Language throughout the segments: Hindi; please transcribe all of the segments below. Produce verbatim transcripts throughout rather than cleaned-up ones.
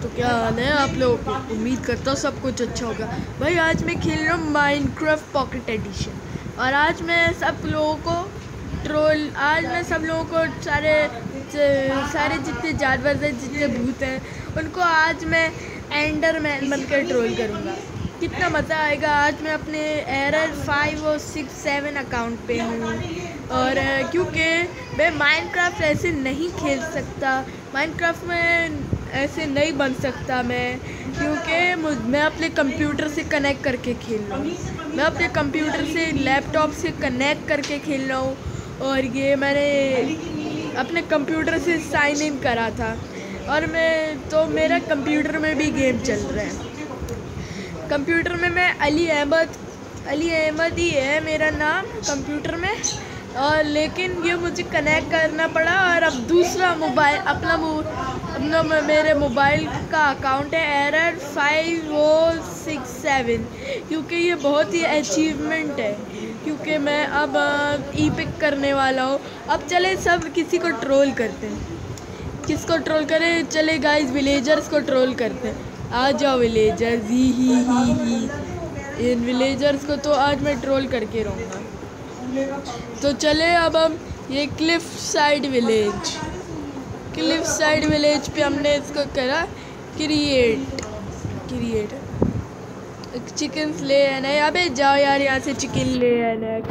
तो क्या हाल है आप लोगों की? उम्मीद करता हूँ सब कुछ अच्छा होगा। भाई आज मैं खेल रहा हूँ माइनक्राफ्ट पॉकेट एडिशन और आज मैं सब लोगों को ट्रोल आज मैं सब लोगों को सारे सारे जितने जानवर हैं, जितने भूत हैं, उनको आज मैं एंडरमैन बनकर ट्रोल करूँगा। कितना मज़ा आएगा। आज मैं अपने एरर फाइव और सिक्स सेवन अकाउंट पे हूँ और क्योंकि मैं माइनक्राफ्ट ऐसे नहीं खेल सकता, माइनक्राफ्ट में ऐसे नहीं बन सकता मैं, क्योंकि मैं अपने कंप्यूटर से कनेक्ट करके खेल रहा हूँ। मैं अपने कंप्यूटर से लैपटॉप से कनेक्ट करके खेल रहा हूँ और ये मैंने अपने कंप्यूटर से साइन इन करा था और मैं तो मेरा कंप्यूटर में भी गेम चल रहा है। कंप्यूटर में मैं अली अहमद अली अहमद ही है मेरा नाम कंप्यूटर में, और लेकिन ये मुझे कनेक्ट करना पड़ा और अब दूसरा मोबाइल अपना अपना मेरे मोबाइल का अकाउंट है error five o six seven, क्योंकि ये बहुत ही अचीवमेंट है, क्योंकि मैं अब ई पिक करने वाला हूँ। अब चले सब किसी को ट्रोल करते हैं। किसको ट्रोल करें? चले गाइस विलेजर्स को ट्रोल करते हैं। आ जाओ विलेजर्स, ही ही ही ही इन विलेजर्स को तो आज मैं ट्रोल करके रहूँगा। तो चले अब हम ये cliff side village cliff side village पे हमने इसको करा क्रिएट क्रिएट चिकन ले आना है। अबे जाओ यार यहाँ से चिकन ले आना है।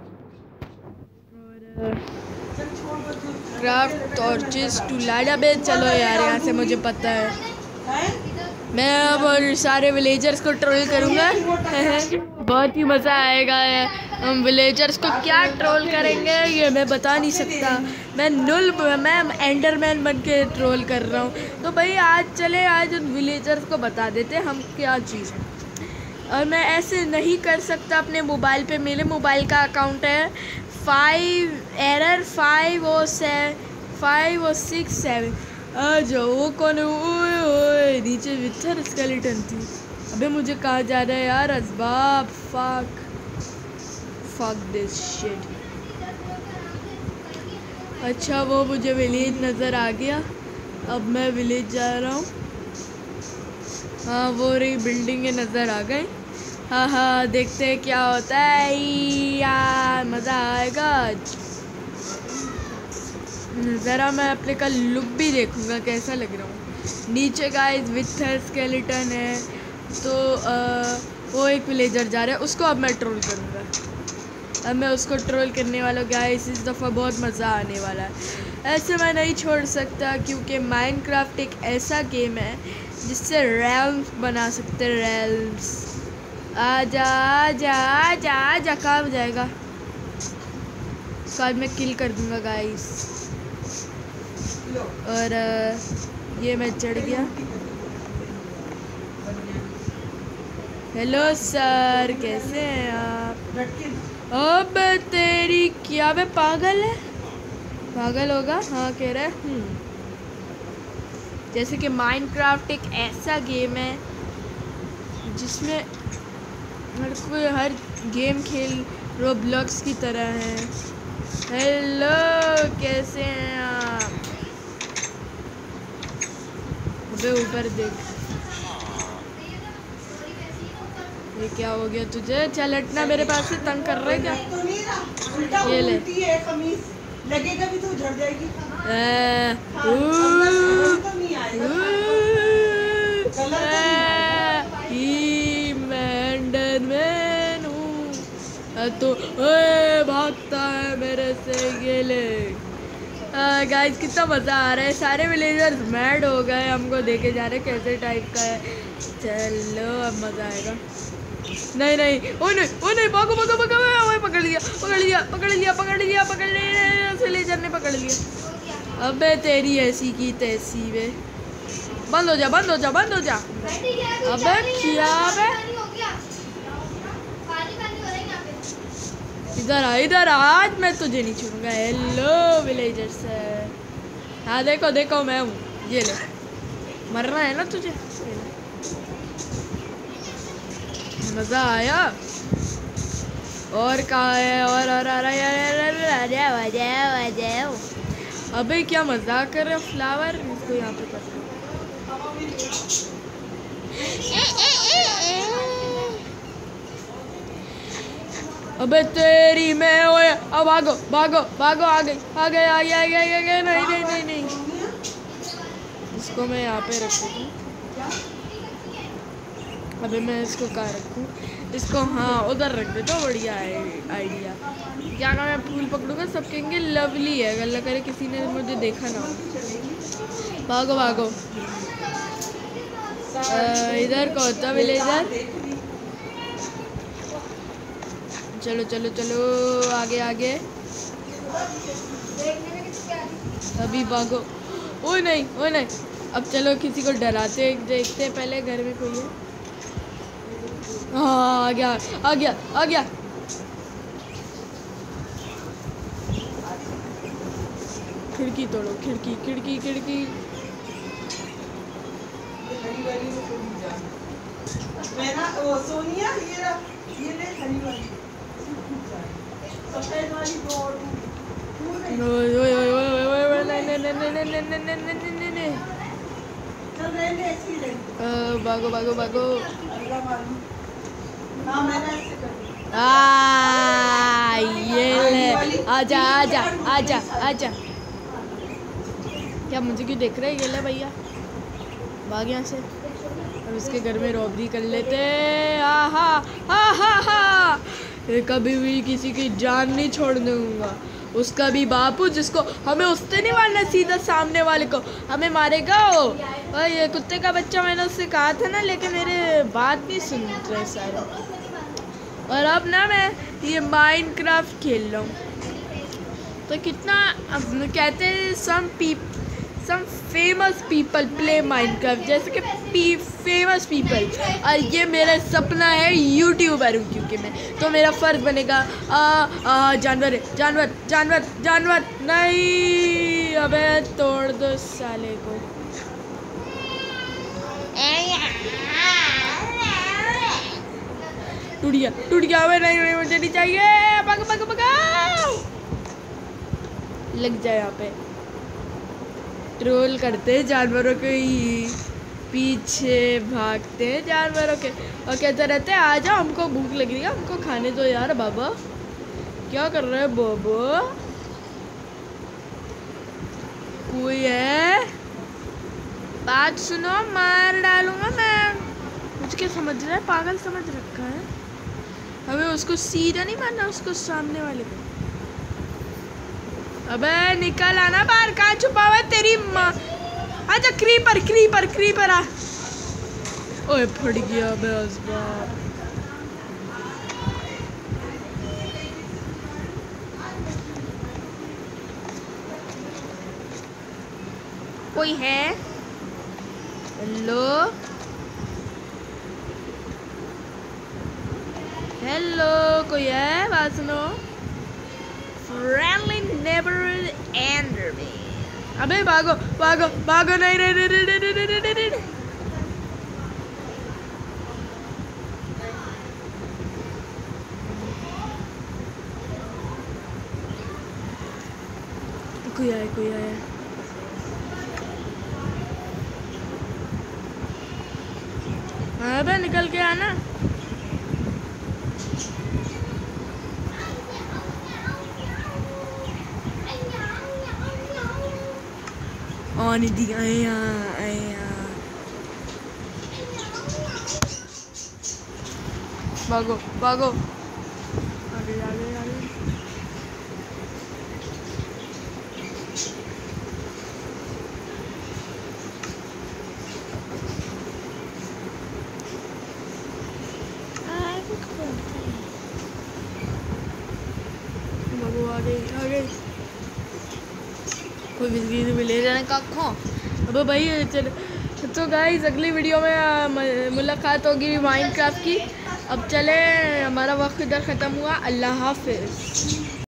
Craft torches to light. अबे चलो यार यहाँ से, मुझे पता है मैं अब और सारे विलेजर्स को ट्रोल करूँगा। बहुत ही मज़ा आएगा। हम विलेजर्स को क्या ट्रोल करेंगे ये मैं बता नहीं सकता। मैं नुल मैं एंडरमैन बन के ट्रोल कर रहा हूँ। तो भाई आज चले आज उन विलेजर्स को बता देते हम क्या चीज़ है। और मैं ऐसे नहीं कर सकता अपने मोबाइल पे। मेरे मोबाइल का अकाउंट है फाइव एरर फाइव ओ से फाइव ओ सिक्स सेवन। आ जाओ। वो कौन है? ओए ओए नीचे विथर स्केलेटन थी। अबे मुझे कहाँ जा रहा है यार? असबाब फक फक दिस शिट। अच्छा वो मुझे विलेज नज़र आ गया। अब मैं विलेज जा रहा हूँ। हाँ वो रही बिल्डिंगें नज़र आ गई। हाँ हाँ देखते हैं क्या होता है यार, मज़ा आएगा आज। ज़रा मैं अपने का लुक भी देखूँगा कैसा लग रहा हूँ। नीचे गाइस विथर स्केलेटन है, तो आ, वो एक विलेजर जा रहा है, उसको अब मैं ट्रोल करूँगा। अब मैं उसको ट्रोल करने वाला हूँ गाइस। इस दफ़ा बहुत मज़ा आने वाला है। ऐसे मैं नहीं छोड़ सकता, क्योंकि माइनक्राफ्ट एक ऐसा गेम है जिससे रेल्म्स बना सकते हैं। रेल्म्स आजा आजा आजा आजा। कहाँ जाएगा? आज मैं किल कर दूँगा गाइस। और ये मैं चढ़ गया। हेलो सर, कैसे हैं आप? अब तेरी क्या वे पागल है? पागल होगा? हाँ कह रहा है। जैसे कि माइनक्राफ्ट एक ऐसा गेम है जिसमें हर कोई हर गेम खेल रोब्लॉक्स की तरह है। हेलो कैसे हैं आप? अबे ऊपर देख, ये क्या हो गया तुझे? चल हटना, मेरे पास से तंग कर रहा है क्या? ये ले लगेगा भी तो झड़ जाएगी। एंडरमैन हूँ तो ओए भागता है मेरे से। ये ले गाइस कितना मज़ा आ रहा है। सारे विलेजर्स मैड हो गए, हमको देखे जा रहे कैसे टाइप का है। चलो अब मज़ा आएगा। नहीं नहीं ओ नहीं ओ नहीं भागो भागो भागो। ओए पकड़ लिया पकड़ लिया पकड़ लिया पकड़ लिया पकड़ लिया विलेजर ने पकड़ लिया। अबे तेरी ऐसी की तैसी वे। बंद हो जा बंद हो जा बंद हो जा। अबे क्या बे? इधर आ इधर आ, आज मैं तुझे नहीं छोड़ूंगा। Hello villagers. हाँ देखो देखो मैं हूँ। ये ले, मरना है ना तुझे? मज़ा आया? और कहाँ है? और और आ रहा। अबे क्या मजाक कर रहे हो? फ्लावर इसको यहाँ पे कर। अबे तेरी मैं ओए, अब भागो भागो भागो, आ गई आ गई आ गई आ गई आ गई। नहीं नहीं नहीं नहीं, इसको मैं यहाँ पे रखूँ। अबे मैं इसको कहाँ रखूँ? इसको हाँ उधर रख दे तो बढ़िया है आइडिया। क्या मैं फूल पकड़ूंगा, सब कहेंगे लवली है, अल्लाह करे किसी ने मुझे देखा ना हो। भागो भागो, इधर को होता विलेजर। चलो चलो चलो आगे आगे, अभी भागो। ओ नहीं ओ नहीं, अब चलो किसी को डराते देखते हैं पहले, घर में कोई है। हाँ आ गया आ गया आ गया। खिड़की तोड़ो, खिड़की खिड़की खिड़की। सोनिया ये ये ले हरी वाली, सफेद वाली दो। ओए ओए ओए ओए ओए ओए, नहीं नहीं नहीं नहीं नहीं नहीं नहीं नहीं नहीं नहीं। चल रहे ले ऐसी ले। भागो भागो भागो। हाँ मैंने ऐसे कर दिया। आ ये ले, आजा आजा आजा आजा। क्या मुझे क्यों देख रहे हैं? ये ले भैया, भाग यहाँ से। अब इसके घर में रॉबरी कर लेते। आहा हा हा हा, कभी भी किसी की जान नहीं छोड़ने दूंगा। उसका भी बापू, जिसको हमें उससे नहीं मारना, सीधा सामने वाले को हमें मारेगा वो। और ये कुत्ते का बच्चा, मैंने उससे कहा था ना, लेकिन मेरे बात नहीं सुन रहे सारे। और अब ना मैं ये माइनक्राफ्ट खेल रहा हूँ तो कितना, अब कहते हैं some peep some famous people play Minecraft, जैसे कि पी फेमस पीपल। और ये मेरा सपना है यूट्यूबर हूँ, क्योंकि मैं तो मेरा फ़र्ज बनेगा। आ, आ, जानवर है, जानवर जानवर जानवर। नहीं अबे तोड़ दो साले को। टूट गया टूट गया। अबे नहीं नहीं, मुझे नहीं चाहिए। भागो भागो भागो, लग जाए यहाँ पे। ट्रोल करते हैं जानवरों के ही पीछे, भागते हैं जानवरों के और कहते रहते हैं आ जाओ, हमको भूख लग रही है, हमको खाने दो यार। बाबा क्या कर रहे हैं बाबा? कोई है? बात सुनो, मार डालूंगा मैं। मुझे क्या समझ रहा है? पागल समझ रखा है। हमें उसको सीधा नहीं मारना, उसको सामने वाले को। अबे निकल आना बाहर, कहाँ छुपा हुआ है तेरी माँ? आजा क्रीपर क्रीपर क्रीपर आ। ओए फट गया बस बाप। कोई है? हेलो हेलो, कोई है? बात सुनो। Friendly neighborhood enderman. अबे भागो भागो भागो, नहीं नहीं नहीं नहीं नहीं नहीं नहीं नहीं। कोई आया कोई आया। हाँ बे निकल के आना। आने दी, आया आया। भागो भागो, आगे आगे आगे। भागो आगे आगे। कोई बिजली नहीं मिले जाने का खो। अब भाई चल, तो गाइस अगली वीडियो में मुलाकात होगी माइनक्राफ्ट की। अब चले, हमारा वक्त इधर ख़त्म हुआ। अल्लाह हाफिज़।